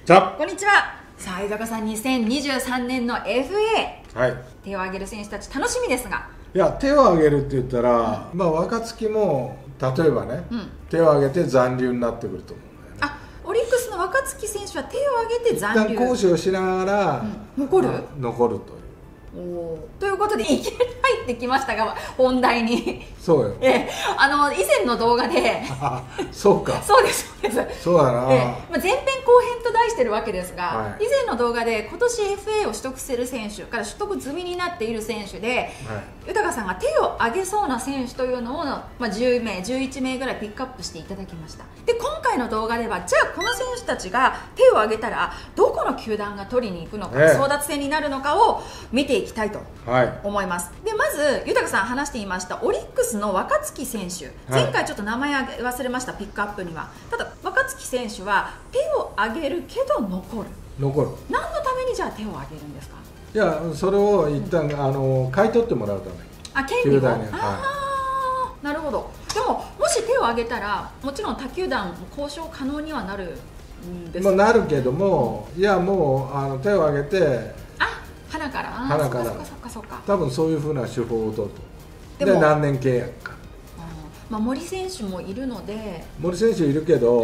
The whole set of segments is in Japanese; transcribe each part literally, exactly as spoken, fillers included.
ちは。 こんにちは。さあ、江坂さん、にせんにじゅうさんねんの エフエー、はい、手を挙げる選手たち楽しみですが、 いや手を挙げるって言ったら、うん、まあ若月も例えばね、うん、手を挙げて残留になってくると思うんだよね。あ、 オリックスの若月選手は手を挙げて残留、 一旦講師をしながら、 うん、残る残るという。 おということでいきなり入ってきましたが、本題に。 そうよ。 えあの以前の動画でそうか。 そうですそうです。 そうだな。 えまあ、前編後編と題してるわけですが、はい、以前の動画で今年 エフエー を取得する選手から取得済みになっている選手で、はい、豊さんが手を挙げそうな選手というのを、まあ、じゅうめいじゅういちめいぐらいピックアップしていただきました。で今回の動画では、じゃあこの選手たちが手を挙げたらどこの球団が取りに行くのか、争奪戦になるのかを見ていきたいと思います。はい、でまず豊さん話していましたオリックスの若月選手、前回ちょっと名前忘れました、ピックアップには。ただ若月選手は手を挙げるけど残る残る何のためにじゃあ手を挙げるんですか？ いや、それを一旦、うん、あの買い取ってもらうために。 あ、権利を、 はい、 あー、なるほど。でももし手を挙げたらもちろん他球団交渉可能にはなるんですか？ まあ、なるけども、いやもうあの手を挙げて、 あ、花から花からそっかそっかそっか、 多分そういうふうな手法を取ると。で何年契約か。 まあ、森選手もいるので、 森選手いるけど、はい、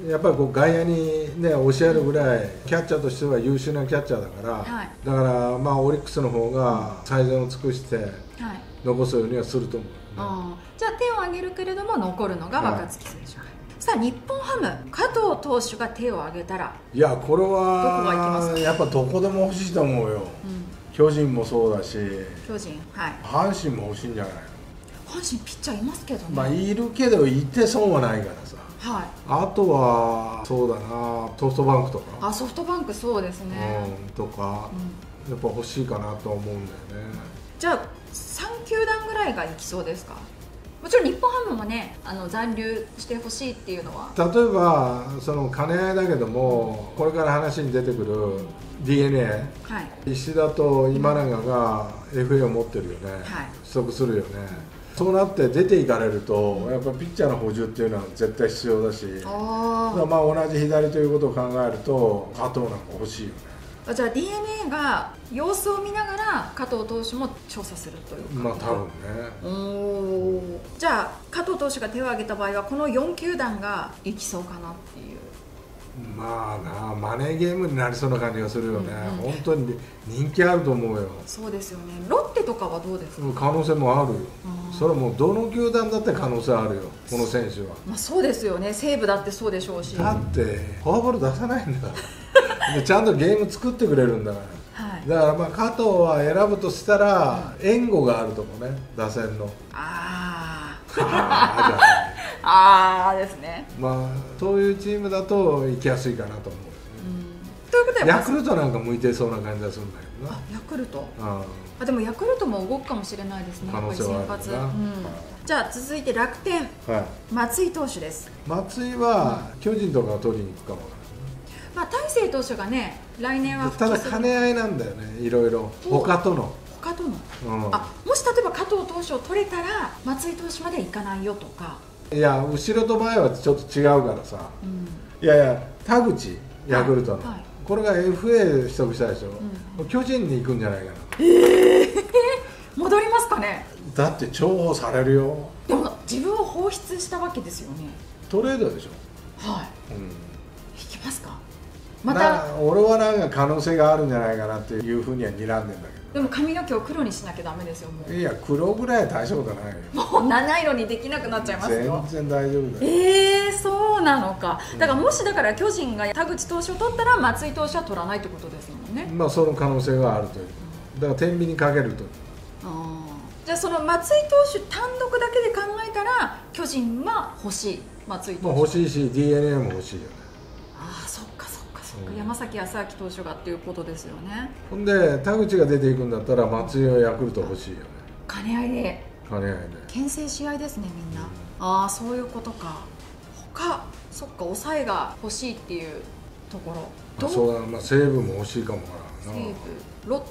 やっぱりこう外野に、ね、教えるぐらいキャッチャーとしては優秀なキャッチャーだから、はい、だからまあオリックスの方が最善を尽くして残すようにはすると思う、ね。 あ、じゃあ手を挙げるけれども残るのが若月選手、はい、さあ日本ハム加藤投手が手を挙げたら、 いやこれはやっぱどこでも欲しいと思うよ、うん、巨人もそうだし、 巨人、はい、 阪神も欲しいんじゃないの。 阪神ピッチャーいますけどね。 まあいるけどいて損はないからさ、 はい、 あとはそうだな、ソフトバンクとか。 あ、ソフトバンクそうですね、 うん、とか、うん、やっぱ欲しいかなと思うんだよね。 じゃあさん球団ぐらいがいきそうですか？もちろん日本ハムもね、あの残留してほしいっていうのは、 例えばその兼ね合いだけども、これから話に出てくる ディーエヌエー、はい、石田と今永が エフエー を持ってるよね、はい、取得するよね。そうなって出ていかれると、やっぱピッチャーの補充っていうのは絶対必要だし、あまあ同じ左ということを考えると加藤なんか欲しいよね。 じゃあ ディーエヌエー が様子を見ながら加藤投手も調査するというか。 まあ多分ね。 おじゃあ加藤投手が手を挙げた場合はこのよん球団がいきそうかなっていう。 まあな、マネーゲームになりそうな感じがするよね、うんうん、本当に人気あると思うよ。 そうですよね。ロッテとかはどうですか？ 可能性もあるよ。それはもうどの球団だって可能性あるよ、この選手は。 まあそうですよね、西武だってそうでしょうし。 だってフォアボール出さないんだでちゃんとゲーム作ってくれるんだから、はい、だからまあ加藤は選ぶとしたら、うん、援護があるとこね、打線の。ああああじゃないあーですね。 まあそういうチームだと行きやすいかなと思うよね。 うん、ということでヤクルトなんか向いてそうな感じがするんだけどな。 あ、ヤクルト。ああ、でもヤクルトも動くかもしれないですね。 可能性はあるな。 やっぱり先発、うん、じゃあ続いて楽天、はい、松井投手です。 松井は巨人とかを取りに行くかもわからない。まあ大勢投手がね、来年はただ兼ね合いなんだよね、いろいろ他との。 他との、うん、あ、もし例えば加藤投手を取れたら松井投手まではいかないよとか。いや、後ろと前はちょっと違うからさ、うん、いやいや、田口、ヤクルトの、はいはい、これが エフエー 取得したでしょ、うん、巨人に行くんじゃないかな。 えー、戻りますかね。 だって重宝されるよ。 でも自分を放出したわけですよね。 トレードでしょ。 はい、うん、引きますか。また俺はなんか可能性があるんじゃないかなっていうふうには睨んでんだけど。 でも髪の毛を黒にしなきゃダメですよ。もういや、黒ぐらいは大丈夫じゃないよ。 もう七色にできなくなっちゃいますよ。 全然大丈夫だよ。 えー、そうなのか。だからもしだから巨人が田口投手を取ったら松井投手は取らないってことですもんね。 まあその可能性はあるという。だから天秤にかけると。 あ、じゃあその松井投手単独だけで考えたら巨人は欲しい。松井投手欲しいし ディーエヌエー も欲しいよね。 ああ、そっかそっかそっか、うん、山崎康晃投手がっていうことですよね。 ほんで田口が出ていくんだったら松井はヤクルト欲しいよね。 兼ね合いで。 兼ね合いで牽制し合いですね、みんな、うん、ああ、そういうことか。他、そっか、抑えが欲しいっていうところ。 あ、そうだ、まあ、西武も欲しいかもわからんな。 西武、ロッテ、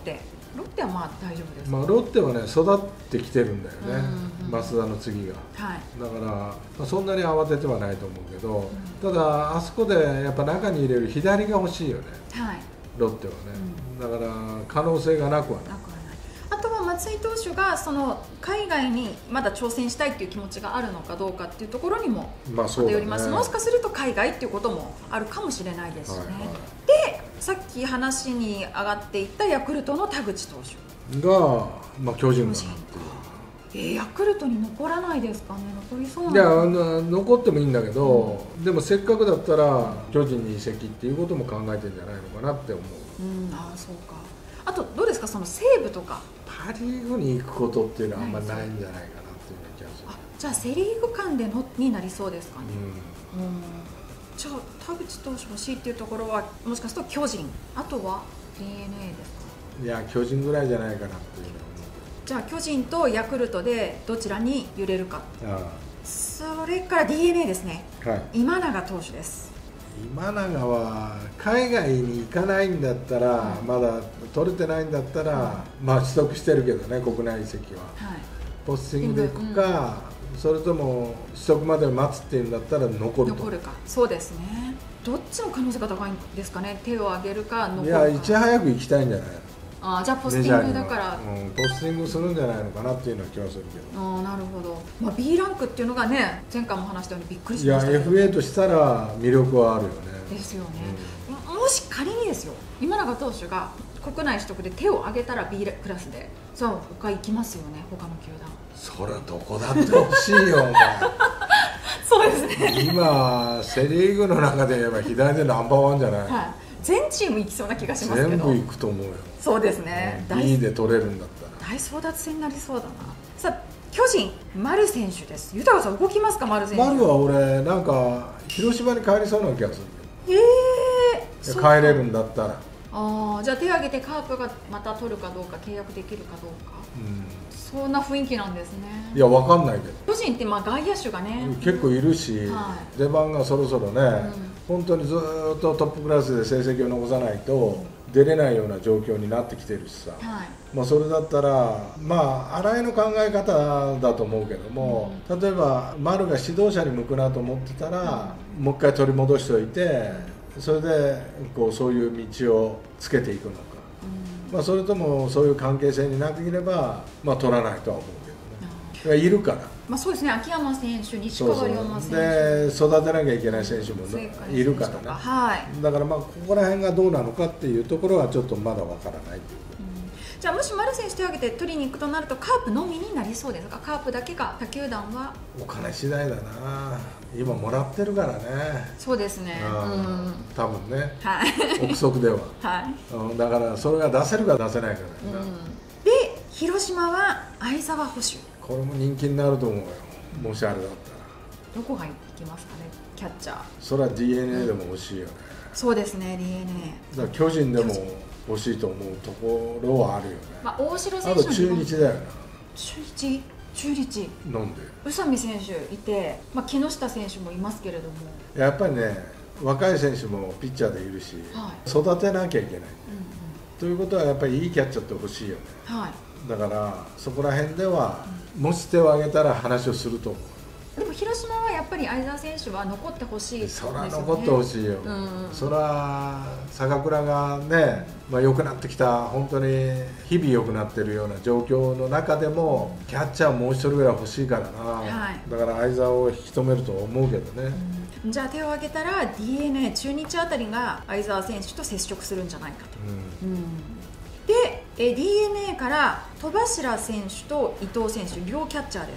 ロッテはまあ大丈夫ですか？ まあ、ロッテはね育ってきてるんだよね、増田の次が、 はい、 だから、まあ、そんなに慌ててはないと思うけど、うん、ただあそこでやっぱ中に入れる左が欲しいよね、はい、ロッテはね、うん、だから可能性がなくはない。 あとは松井投手がその海外にまだ挑戦したいっていう気持ちがあるのかどうかっていうところにも偏ります、まあそうだね、もしかすると海外っていうこともあるかもしれないですしね、はいはい、でさっき話に上がっていったヤクルトの田口投手が、まあ、巨人がえー、ヤクルトに残らないですかね、残りそうなんですか。 いや残ってもいいんだけど、うん、でもせっかくだったら巨人に移籍っていうことも考えてるんじゃないのかなって思う、 うん、ああそうか。あとどうですか、その西武とかパ・リーグに行くことっていうのはあんまないんじゃないかなっていう気がする。 あ、じゃあセ・リーグ間でのになりそうですかね、うん、うん、じゃあ田口投手欲しいっていうところはもしかすると巨人、あとは ディーエヌエー ですか。 いや巨人ぐらいじゃないかなっていうのは思う。 じゃあ巨人とヤクルトでどちらに揺れるか。ああ、それから ディーエヌエー ですね、はい、今永投手です。 今永は海外に行かないんだったら、はい、まだ取れてないんだったら、はい、まあ取得してるけどね、国内移籍は、はい、ポスティングで行くか、うん、それとも取得まで待つっていうんだったら残ると。 残るか、そうですね。どっちの可能性が高いんですかね、手を挙げるか残るか。 いや、いち早く行きたいんじゃない。 あ、じゃあポスティングだから、 うん、ポスティングするんじゃないのかなっていうのは気はするけど。 あ、なるほど、まあ、ビー ランクっていうのがね、前回も話したようにびっくりしましたけど、 いや エフエー としたら魅力はあるよね。 ですよね、うん、もし仮にですよ、今永投手が国内取得で手を挙げたら B クラスで、じゃあ他行きますよね、他の球団。 そりゃどこだって欲しいよお前そうですね、 今セ・リーグの中で言えば左でナンバーワンじゃない、はい、 全チーム行きそうな気がしますけど。 全部行くと思うよ。 そうですね、 うん、ビー で取れるんだったら大争奪戦になりそうだな。さあ巨人、丸選手です。豊さん動きますか、丸選手。 丸は俺なんか広島に帰りそうな気がする。 えー、帰れるんだったら。 ああ、じゃあ手を挙げてカープがまた取るかどうか、契約できるかどうか、うん、そんな雰囲気なんですね。 いや、わかんないけど、 巨人ってまあ外野手がね結構いるし、はい、出番がそろそろね、うん、本当にずっとトップクラスで成績を残さないと出れないような状況になってきてるしさ、はい、まあそれだったら、まあ新井の考え方だと思うけども、うん、例えば丸が指導者に向くなと思ってたら、うん、もう一回取り戻しておいて、それでこうそういう道をつけていくのか、うん、まあそれともそういう関係性になっていれば、まあ取らないとは思うけどね、いるから。 まあそうですね、秋山選手、西川龍馬選手で育てなきゃいけない選手もいるからね、 はい、 だからまあここら辺がどうなのかっていうところはちょっとまだわからないという、うん、 じゃあもし丸選手手を挙げて取りに行くとなるとカープのみになりそうですか。カープだけが他球団はお金次第だな、今もらってるからね。 そうですね、うん、 多分ね、 はい、 憶測では、 はい、 うん、だからそれが出せるか出せないかだよな、うん、 で広島は相澤捕手、 これも人気になると思うよ、もしあれだったら。 どこが行きますかね、キャッチャー。 それは ディーエヌエー でも欲しいよね、 うん、そうですね、 ディーエヌエーだから巨人でも欲しいと思うところはあるよね。 まあ、大城選手、 あと中日だよな。 中日中日なんで宇佐美選手いて、まあ、木下選手もいますけれども、 やっぱりね、若い選手もピッチャーでいるし、はい、育てなきゃいけない、うんうん、ということはやっぱりいいキャッチャーって欲しいよね、はい、だからそこら辺では、うん、もし手を挙げたら話をすると思う。 でも広島はやっぱり相澤選手は残ってほしいですよね。 そら残ってほしいよ、うん、そら坂倉がね、まあ、良くなってきた、本当に日々良くなってるような状況の中でもキャッチャーもう一人ぐらい欲しいからな、はい、だから相澤を引き止めると思うけどね、 うん、じゃあ手を挙げたら ディーエヌエー 中日あたりが相澤選手と接触するんじゃないかと、うんうん、でえ ディーエヌエー から戸柱選手と伊藤選手、両キャッチャーです。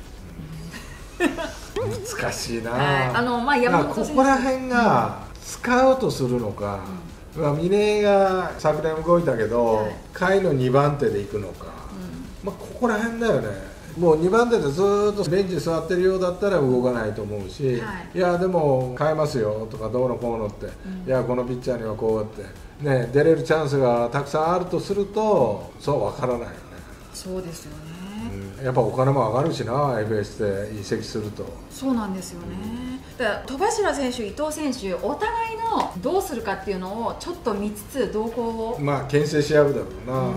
難しいな、 はい、あのまあ山本選手、 ここら辺が使うとするのか、うん、まあ、峰井が昨年動いたけど、はい、下位のにばん手で行くのか、うん、まあ、ここら辺だよね。もうにばん手でずーっとベンチに座ってるようだったら動かないと思うし、はい、いやでも変えますよとかどうのこうのって、うん、いやこのピッチャーにはこうやって、ね、出れるチャンスがたくさんあるとすると、そう分からないよね。 そうですよね、うん、 やっぱお金も上がるしな、エフエス で移籍すると。 そうなんですよね、うん、だから戸柱選手、伊藤選手、お互いのどうするかっていうのをちょっと見つつ動向をまあ牽制し合うだろうな、うん、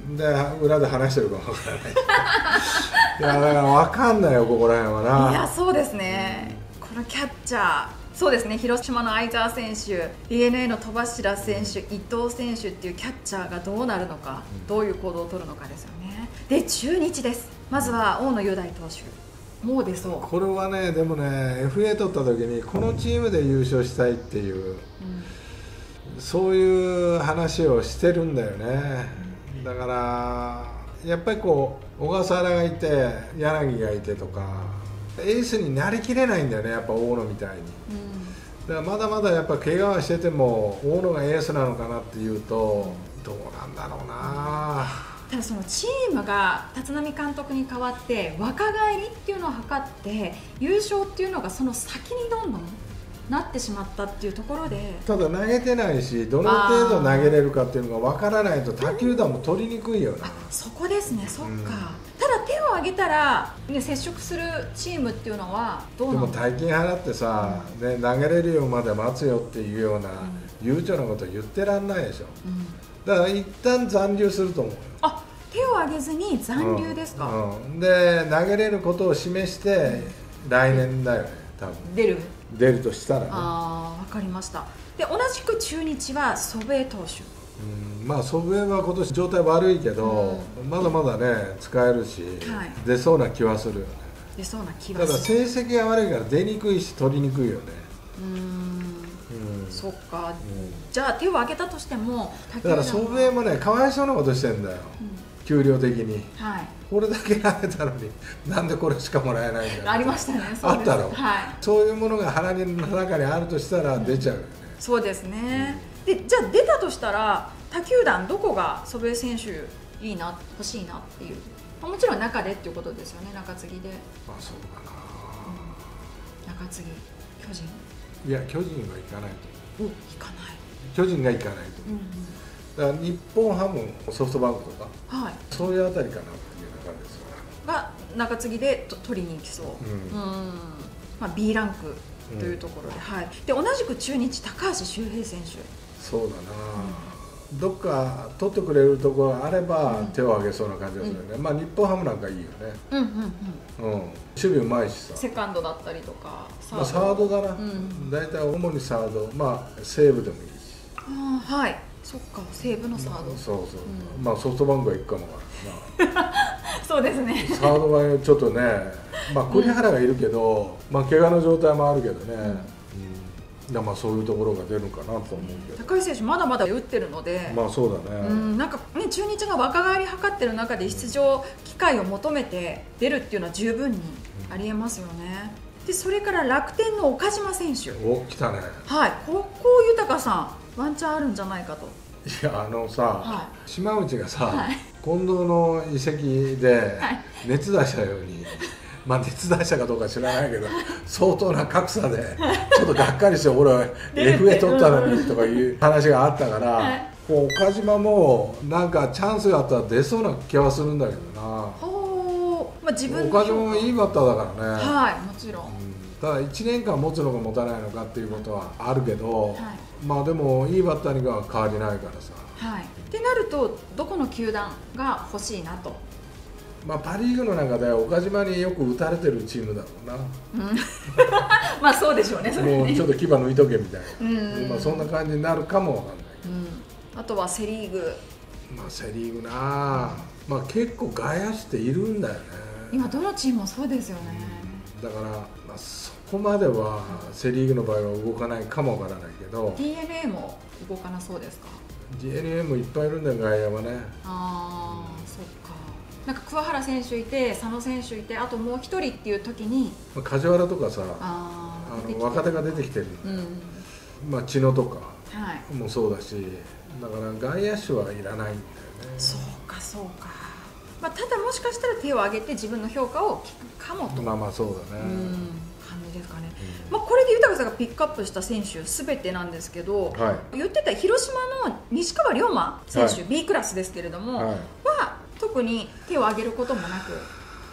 で裏で話してるかもわからないいやだから分かんないよ、ここら辺はな。 いやそうですね、うん、このキャッチャー、そうですね、広島の相澤選手、 ディーエヌエー の戸柱選手、伊藤選手っていうキャッチャーがどうなるのか、うん、どういう行動を取るのかですよね。で中日です。まずは大野雄大投手、もう出そう。 これはね、でもね エフエー 取った時にこのチームで優勝したいっていう、うん、そういう話をしてるんだよね、うん、だからやっぱりこう小笠原がいて柳がいてとかエースになりきれないんだよね、やっぱ大野みたいに、うん、だからまだまだやっぱ怪我はしてても大野がエースなのかなっていうとどうなんだろうな。 ただそのチームが立浪監督に代わって若返りっていうのを図って優勝っていうのがその先にどんどんなってしまったっていうところで、 ただ投げてないしどの程度投げれるかっていうのが分からないと他球団も取りにくいよな。 あ、そこですね、そっか、うん、ただ手を挙げたら、ね、接触するチームっていうのはどうなの？ でも大金払ってさ、うん、ね、投げれるようまで待つよっていうような悠長なこと言ってらんないでしょ、うん、だから一旦残留すると思うよ。 あ、手を挙げずに残留ですか、 うんうん、で投げれることを示して来年だよね、多分出る出るとしたらね。 ああ、分かりました。で同じく中日は祖父江投手、 うん、まあ祖父江は今年状態悪いけど、うん、まだまだね使えるし、はい、出そうな気はするよね。 出そうな気はする。 ただ成績が悪いから出にくいし取りにくいよね。 うーん、うん、そっか、うん、じゃあ手を挙げたとしてもだから祖父江もねかわいそうなことしてんだよ、うん、給料的に、はい、これだけ投げたのになんでこれしかもらえないんだ。 ありましたね。 あったろ、 はい、 そういうものが腹の中にあるとしたら出ちゃうよね、 うん、そうですね、うん、でじゃあ出たとしたら他球団どこが祖父江選手いいな、欲しいなっていう、もちろん中でっていうことですよね。中継ぎで。 まあそうかな、 うん、中継ぎ巨人、 いや巨人は行かないと。 お、行かない、 巨人が行かないと、うんうん、だから日本ハム、ソフトバンクとか、はい、そういうあたりかなっていう感じですからが中継ぎで取りに行きそう、うん、うん、まあ、ビー ランクというところで、うん、はい、で同じく中日高橋周平選手、 そうだな、うん、どっか取ってくれるところがあれば手を挙げそうな感じがするよね、うん、まあ日本ハムなんかいいよね、うんうんうん、うん、守備うまいしさ、 セカンドだったりとかサード、まあ、サードだな、うん、大体主にサード、まあ西武でもいいし、 あ、はい、そっか、西武のサード、まあ、 そうそう、うん、まあソフトバンクは行くかもわからんなそうですね、 サードはちょっとね、まあ栗原がいるけど、うん、まあ怪我の状態もあるけどね、うん、うん、まあそういうところが出るかなと思うけど、 高橋選手まだまだ打ってるので、 まあそうだね、 うん、なんかね、中日が若返り図ってる中で出場機会を求めて出るっていうのは十分にありえますよね。でそれから楽天の岡島選手、 お、来たね、 はい、ここ豊さんワンチャンあるんじゃないかと。 いや、あのさ、はい、島内がさ、はい、近藤の移籍で熱出したように、はい、まあ熱出したかどうか知らないけど相当な格差でちょっとがっかりして俺は エフエー 取ったのにとかいう話があったから、はい、こう岡島もなんかチャンスがあったら出そうな気はするんだけどな。 ほー、まあ、自分岡島もいいバッターだからね、 はい、もちろん、うん、 ただいちねんかん持つのか持たないのかっていうことはあるけど、はい、まあでもいいバッターには変わりないからさ、 はい、ってなるとどこの球団が欲しいなと。 まあ、パ・リーグの中では岡島によく打たれてるチームだろうな、 うん、まあそうでしょうね、それね、 もうちょっと牙抜いとけみたいな、うん、まあそんな感じになるかもわかんない、 うん、あとはセ・リーグ、 まあセ・リーグな、まあ結構外野手っているんだよね、 今どのチームもそうですよね、 うん、だから、まあ、そこまではセ・リーグの場合は動かないかもわからないけど、 ディーエヌエー も動かなそうですか。 ディーエヌエー もいっぱいいるんだよ、外野はね。 ああ、うん、そっか。なんか桑原選手いて佐野選手いてあともう一人っていう時に、 まあ、梶原とかさ、ああの若手が出てきてる、うん、まあ知野とかもそうだし、はい、だから外野手はいらないんだよね。 そうかそうか、まあ、ただもしかしたら手を挙げて自分の評価を聞くかもと、 まあまあそうだね、うん、 感じですかね、うん、まあ、これで豊さんがピックアップした選手すべてなんですけど、はい、言ってた広島の西川龍馬選手、はい、B クラスですけれども、はい、は特に手を挙げることもなく、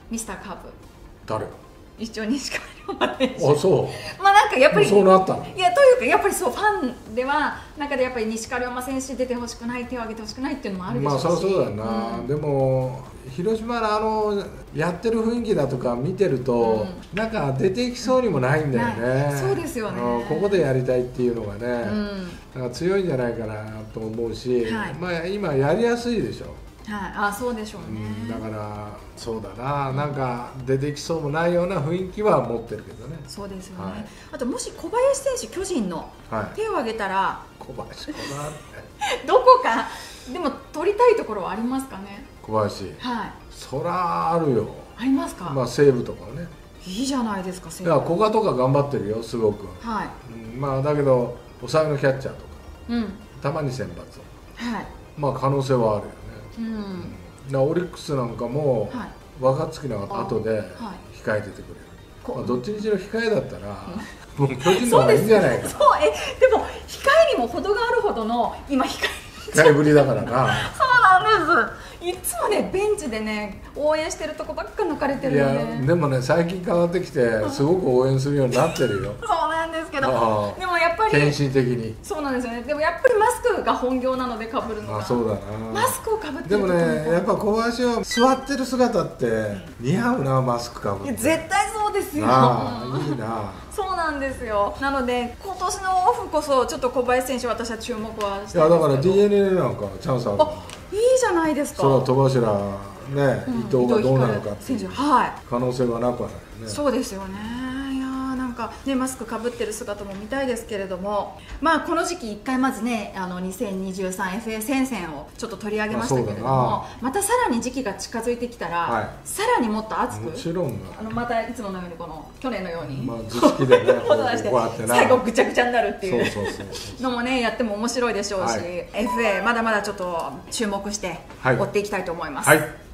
ミスターカープ。 誰？ 一応西川龍馬選手。 あ、そう。 まあなんかやっぱりそうなったの。 いやというかやっぱりそうファンでは中でやっぱり西川龍馬選手出てほしくない、手を挙げてほしくないっていうのもあるでしょうし。 まあそうそうだよな、うん、でも広島のあのやってる雰囲気だとか見てると、うん、なんか出てきそうにもないんだよね。 そうですよね。 ここでやりたいっていうのがね、うん、なんか強いんじゃないかなと思うし、はい、まあ今やりやすいでしょ。 はい、あ、そうでしょうね、 うん、だからそうだな、なんか出てきそうもないような雰囲気は持ってるけどね。 そうですよね、はい、あともし小林選手、巨人の手を挙げたら、はい、 小林かなどこかでも取りたいところはありますかね。 小林、 はい、 そらあるよ。 ありますか。 まあ西武とかね、 いいじゃないですか。西武、いや古賀とか頑張ってるよ、すごく、 はい、 うん、まあだけど抑えのキャッチャーとか、 うん、 たまに先発、 はい、 まあ可能性はあるよね。 うん、 オリックスなんかも、はい、若月の後で控えててくれる、まあ、どっちにしろ控えだったら、うん、もう巨人の方がいいんじゃないか。 そうえでも控えにも程があるほどの今控え控えぶりだからな。 そうなんです。いつもねベンチでね応援してるとこばっか抜かれてるよね。 いやでもね最近変わってきてすごく応援するようになってるよ。 そうなんですけど、でもやっぱり献身的に。 そうなんですよね。でもやっぱりマスクが本業なので被るのが。 あ、そうだな。 マスクを被ってる。 でもねやっぱ小林は座ってる姿って似合うな、マスクかぶって。 絶対そうですよ。 ああいいな。 そうなんですよ。なので今年のオフこそちょっと小林選手私は注目はしたいですけど。 いやだから ディーエヌエー なんかチャンスある。 あ、いいじゃないですか。 そう、戸柱ね、うん、伊藤がどうなのかっていう、 はい、 可能性はなくはないよね。 そうですよね。いやーなんかねマスクかぶってる姿も見たいですけれども、まあこの時期いっかいまずねあのにせんにじゅうさん エフエー 戦線をちょっと取り上げましたけれども、またさらに時期が近づいてきたら、はい、さらにもっと熱く、 もちろんあのまたいつものようにこの去年のように、 まあ、図式でねこうやって最後ぐちゃぐちゃになるっていうのもねやっても面白いでしょうし、はい、エフエー まだまだちょっと注目して追っていきたいと思います。 はいはい